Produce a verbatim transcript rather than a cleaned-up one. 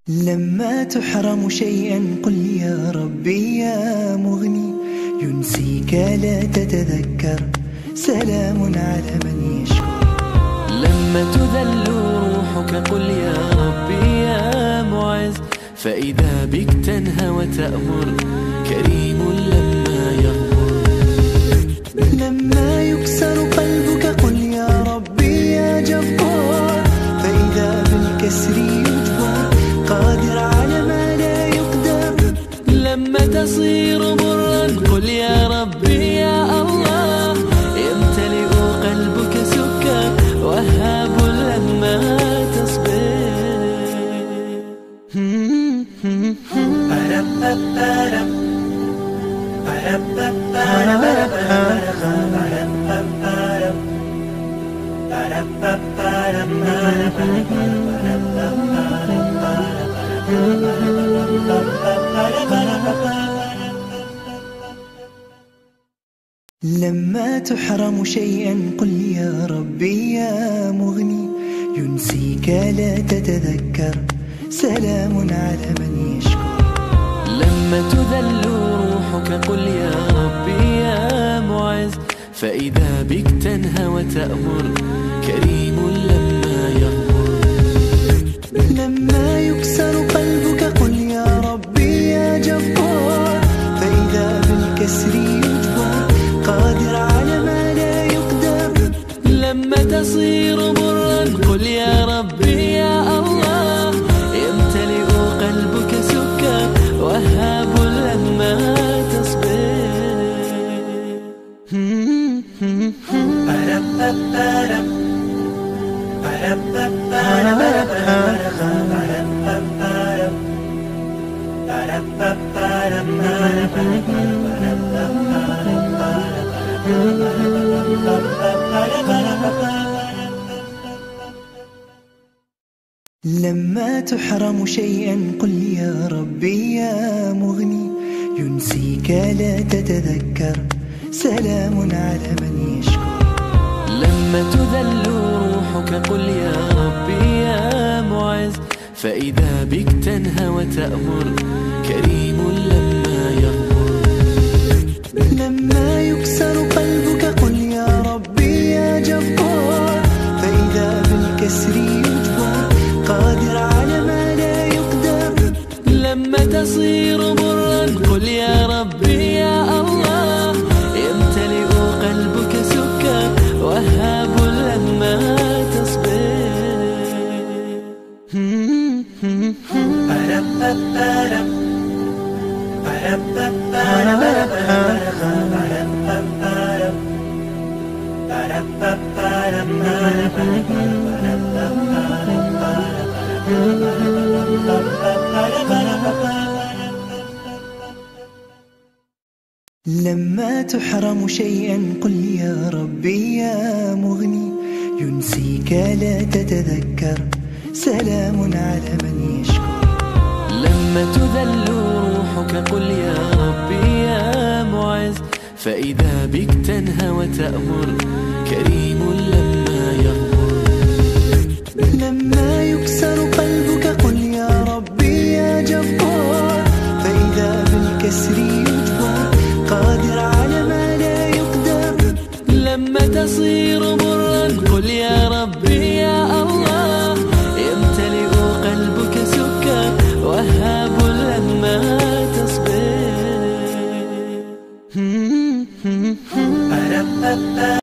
لما تحرم شيئا قل يا ربي يا مغني، ينسيك لا تتذكر، سلام على من يشكر. لما تذل روحك قل يا ربي يا معز، فإذا بك تنهى وتأمر، كريم لما يغفر. لما يكسر قلبك قل يا ربي يا جبار، فإذا بالكسر يجبر، قادر على ما لا يقدر. لما تصير مرا قل يا ربي يا الله، يمتلئ قلبك سكر، وهاب لما تصبر. لما تحرم شيئا قل يا ربي يا مغني، ينسيك لا تتذكر، سلام على من يشكر. لما تذل روحك قل يا ربي يا معز، فإذا بك تنهى وتأمر، كريم لما يغفر. لما يكسر قلبك قل يا ربي يا جبار، فإذا بالكسر يجبر، قادر على ما لا يقدر. لما تصير مرا قل يا ربي يا الله، يمتلئ قلبك سكر، وهاب لما تصبر. لما تحرم شيئا قل يا ربي يا مغني، ينسيك لا تتذكر، سلام على من يشكر. لما تذل روحك قل يا ربي يا معز، فإذا بك تنهى وتأمر، كريم لما يغفر. لما يكسر قلبك قل يا ربي يا جبار، فإذا بالكسر يجبر، قادر على ما لا يقدر. لما تصير مرا قل يا ربي يا الله، يمتلئ قلبك سكر، وهاب لما تصبر. لما تحرم شيئا قل يا ربي يا مغني، ينسيك لا تتذكر، سلام على من يشكر. لما تذل روحك قل يا ربي يا معز، فإذا بك تنهى وتأمر، كريم لما يغفر. لما يكسر قلبك قل يا ربي يا جبار، فإذا بالكسر يجبر، قادر على ما لا يقدر. لما تصير مرا قل يا ربي يا الله، يمتلئ قلبك سكر، وهاب لما تصبر.